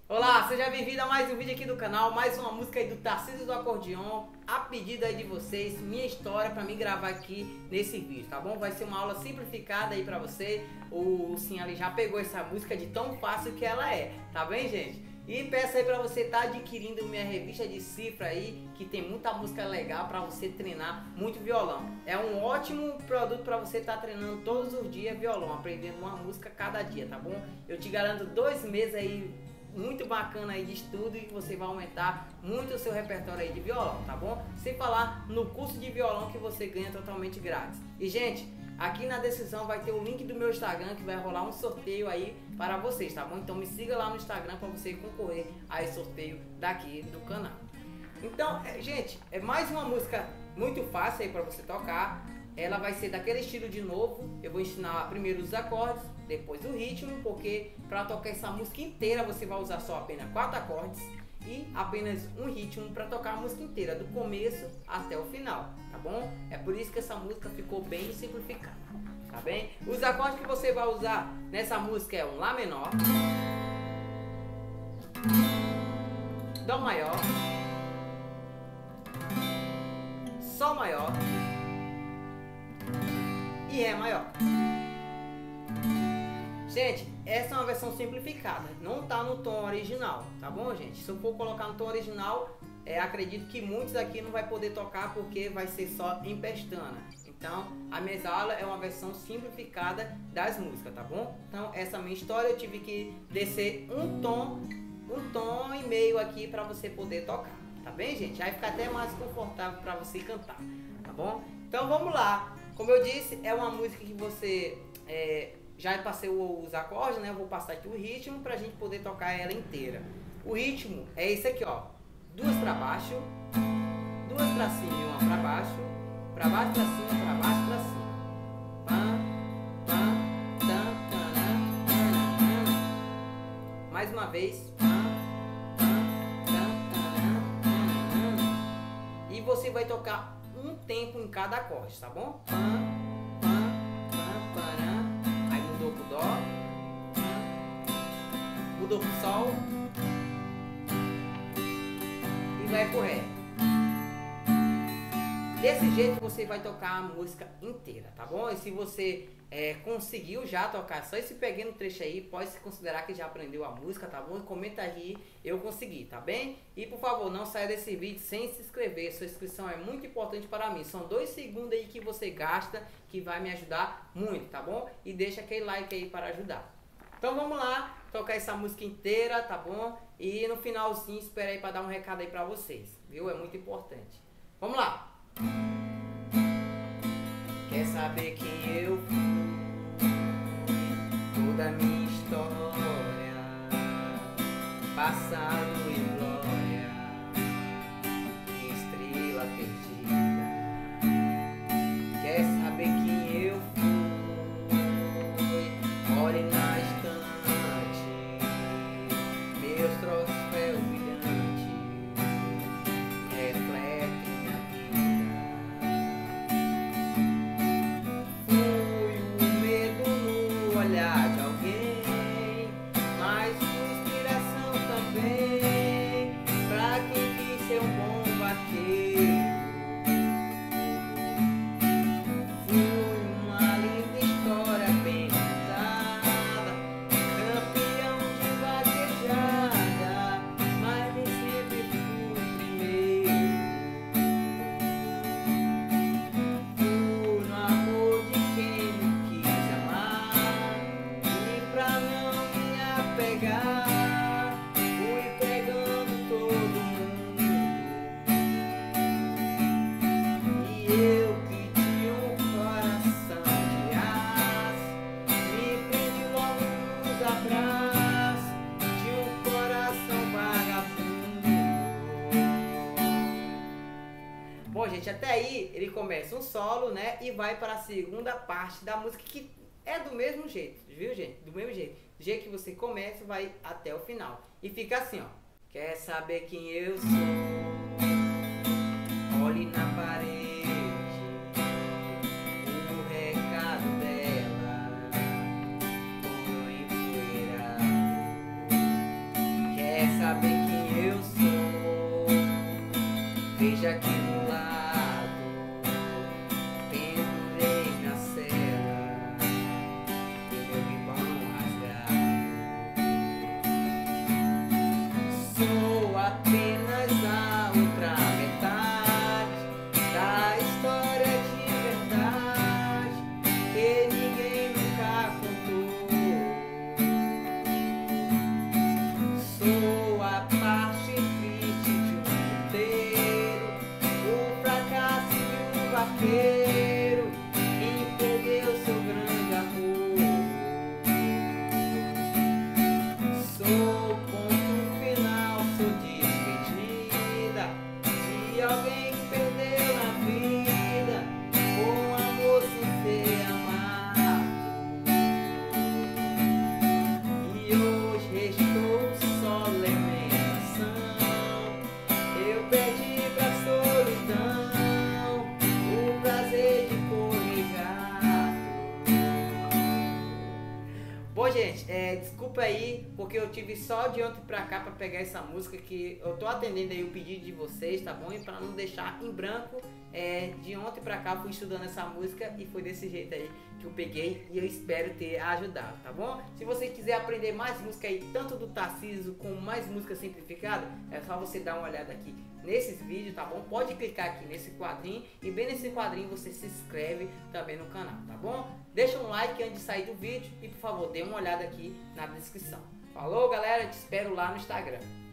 Olá, seja bem-vindo a mais um vídeo aqui do canal, mais uma música aí do Tarcísio do Acordeon, a pedido aí de vocês, minha história pra mim gravar aqui nesse vídeo, tá bom? Vai ser uma aula simplificada aí pra você, o Sim ali já pegou essa música de tão fácil que ela é, tá bem, gente? E peço aí pra você estar adquirindo minha revista de cifra aí, que tem muita música legal pra você treinar muito violão. É um ótimo produto pra você estar treinando todos os dias violão, aprendendo uma música cada dia, tá bom? Eu te garanto 2 meses aí muito bacana aí de estudo e você vai aumentar muito o seu repertório aí de violão, tá bom? Sem falar no curso de violão que você ganha totalmente grátis. E gente, aqui na descrição vai ter o link do meu Instagram que vai rolar um sorteio aí para vocês, tá bom? Então me siga lá no Instagram para você concorrer a esse sorteio daqui do canal. Então, gente, é mais uma música muito fácil aí para você tocar. Ela vai ser daquele estilo de novo. Eu vou ensinar primeiro os acordes, depois o ritmo, porque para tocar essa música inteira você vai usar só apenas 4 acordes e apenas um ritmo para tocar a música inteira, do começo até o final, tá bom? É por isso que essa música ficou bem simplificada, tá bem? Os acordes que você vai usar nessa música é um Lá menor, Dó maior, Sol maior e Ré maior. Gente, essa é uma versão simplificada, não tá no tom original, tá bom, gente? Se eu for colocar no tom original, acredito que muitos aqui não vai poder tocar porque vai ser só em pestana. Então, a minha aula é uma versão simplificada das músicas, tá bom? Então, essa minha história eu tive que descer um tom e meio aqui para você poder tocar, tá bem, gente? Aí fica até mais confortável para você cantar, tá bom? Então, vamos lá. Como eu disse, é uma música que você já passei os acordes, né? Eu vou passar aqui o ritmo pra gente poder tocar ela inteira. O ritmo é esse aqui, ó. 2 para baixo, 2 para cima e 1 para baixo, pra cima, pra baixo, pra cima. Pam, pam, tam, taran, taran, taran. Mais uma vez. Pam, pam, tam, taran, taran. E você vai tocar um tempo em cada acorde, tá bom? Pam, pam, pam, param. Aí mudou pro Dó, mudou pro Sol e vai pro Ré. Desse jeito você vai tocar a música inteira, tá bom? E se você conseguiu já tocar só esse pequeno trecho aí, pode se considerar que já aprendeu a música, tá bom? E comenta aí, eu consegui, tá bem? E por favor, não saia desse vídeo sem se inscrever, sua inscrição é muito importante para mim. São 2 segundos aí que você gasta, que vai me ajudar muito, tá bom? E deixa aquele like aí para ajudar. Então vamos lá, tocar essa música inteira, tá bom? E no finalzinho, espera aí para dar um recado aí para vocês, viu? É muito importante. Vamos lá! Quer saber quem eu fui? Toda a minha história, passado e glória, estrela perdida. Quer saber quem eu fui? Olhe na estante, meus troféus brilhantes refletem minha vida. Olhar de alguém, mas sua inspiração também, pra quem quis ser um bom vaqueiro. Fui uma linda história bem contada, campeão de vaquejada, mas nem sempre fui primeiro. Fui no amor de quem me quis amar, pra não me apegar, fui pegando todo mundo. E eu que tinha um coração de aço, me prendi logo nos abraços de um coração vagabundo. Bom, gente, até aí ele começa um solo, né? E vai para a segunda parte da música, que é do mesmo jeito, viu, gente? Do mesmo jeito. Do jeito que você começa, vai até o final. E fica assim, ó. Quer saber quem eu sou? Olhe na parede, o recado dela foi empoeirado. Quer Veja aqui do lado, pendurei minha cela e meu ribão rasgado. Sou apenas a outra metade da história de verdade que ninguém nunca contou. Sou a parte triste de um roteiro, o fracasso de um vaqueiro que perdeu seu grande amor. Sou o ponto final, sou despedida de alguém que perdeu a vida com amor sem ser amado. E hoje restou só lamentação. Eu perdi pra solidão o prazer de correr gato. Bom, gente, desculpa aí, porque eu tive só de ontem pra cá pra pegar essa música, que eu tô atendendo aí o pedido de vocês, tá bom? E pra não deixar em branco, de ontem pra cá fui estudando essa música e foi desse jeito aí que eu peguei e eu espero ter ajudado, tá bom? Se você quiser aprender mais música aí, tanto do Tarcísio como mais música simplificada, é só você dar uma olhada aqui nesses vídeos, tá bom? Pode clicar aqui nesse quadrinho e bem nesse quadrinho você se inscreve também no canal, tá bom? Deixa um like antes de sair do vídeo e por favor, dê uma olhada aqui na descrição. Falou, galera, te espero lá no Instagram.